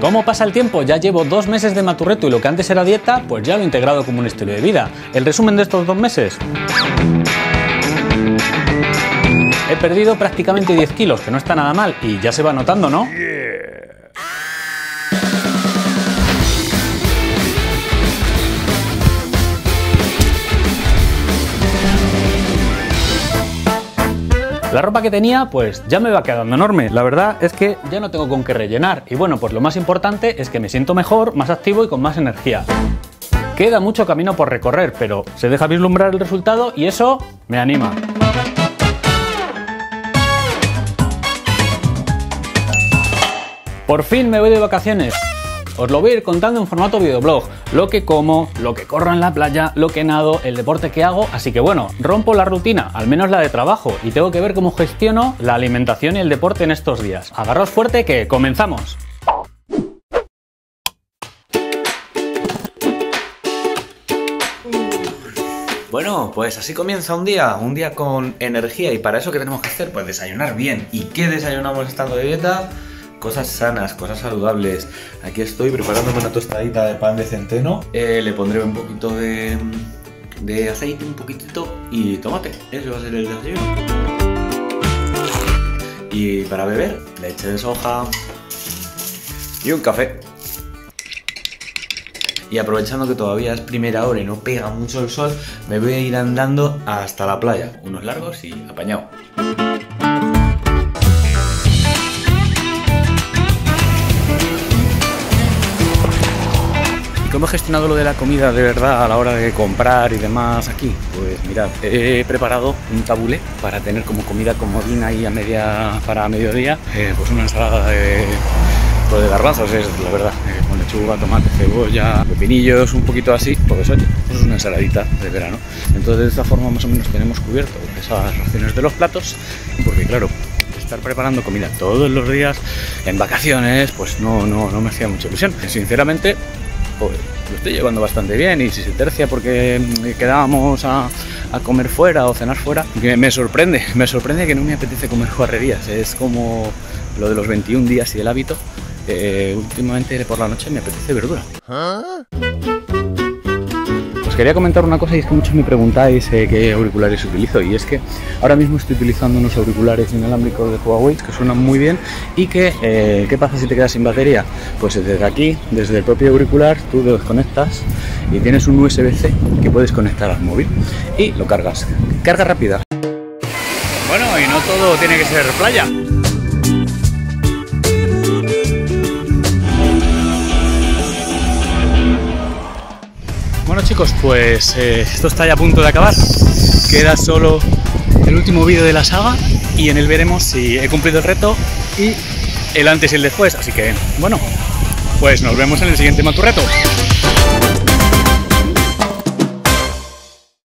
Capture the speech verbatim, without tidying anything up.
¿Cómo pasa el tiempo? Ya llevo dos meses de Maturreto y lo que antes era dieta, pues ya lo he integrado como un estilo de vida. ¿El resumen de estos dos meses? He perdido prácticamente diez kilos, que no está nada mal, y ya se va notando, ¿no? La ropa que tenía, pues ya me va quedando enorme. La verdad es que ya no tengo con qué rellenar. Y bueno, pues lo más importante es que me siento mejor, más activo y con más energía. Queda mucho camino por recorrer, pero se deja vislumbrar el resultado y eso me anima. Por fin me voy de vacaciones. Os lo voy a ir contando en formato videoblog, lo que como, lo que corro en la playa, lo que nado, el deporte que hago, así que bueno, rompo la rutina, al menos la de trabajo, y tengo que ver cómo gestiono la alimentación y el deporte en estos días. Agarraos fuerte que comenzamos. Bueno, pues así comienza un día, un día con energía, y para eso ¿qué tenemos que hacer? Pues desayunar bien. ¿Y qué desayunamos estando de dieta? Cosas sanas, cosas saludables. Aquí estoy preparándome una tostadita de pan de centeno. Eh, le pondré un poquito de, de aceite, un poquitito y tomate. Eso va a ser el desayuno. Y para beber, leche de soja y un café. Y aprovechando que todavía es primera hora y no pega mucho el sol, me voy a ir andando hasta la playa. Unos largos y apañado. ¿Cómo he gestionado lo de la comida de verdad a la hora de comprar y demás aquí? Pues mirad, he preparado un tabulé para tener como comida comodina ahí a media, para mediodía, eh, pues una ensalada de, pues de garbanzos, es la verdad, eh, con lechuga, tomate, cebolla, pepinillos, un poquito así, pues oye, pues una ensaladita de verano. Entonces de esta forma más o menos tenemos cubierto esas raciones de los platos, porque claro, estar preparando comida todos los días en vacaciones, pues no, no, no me hacía mucha ilusión. Sinceramente, pues lo estoy llevando bastante bien, y si se tercia porque quedábamos a, a comer fuera o cenar fuera, me, me sorprende, me sorprende que no me apetece comer guarrerías. Es como lo de los veintiún días y el hábito. Eh, últimamente por la noche me apetece verdura. ¿Ah? Os quería comentar una cosa, y es que muchos me preguntáis eh, qué auriculares utilizo, y es que ahora mismo estoy utilizando unos auriculares inalámbricos de Huawei que suenan muy bien y que, eh, ¿qué pasa si te quedas sin batería? Pues desde aquí, desde el propio auricular, tú lo desconectas y tienes un U S B C que puedes conectar al móvil y lo cargas. Carga rápida. Bueno, y no todo tiene que ser playa. Bueno chicos, pues eh, esto está ya a punto de acabar. Queda solo el último vídeo de la saga y en él veremos si he cumplido el reto y el antes y el después. Así que, bueno, pues nos vemos en el siguiente Maturreto.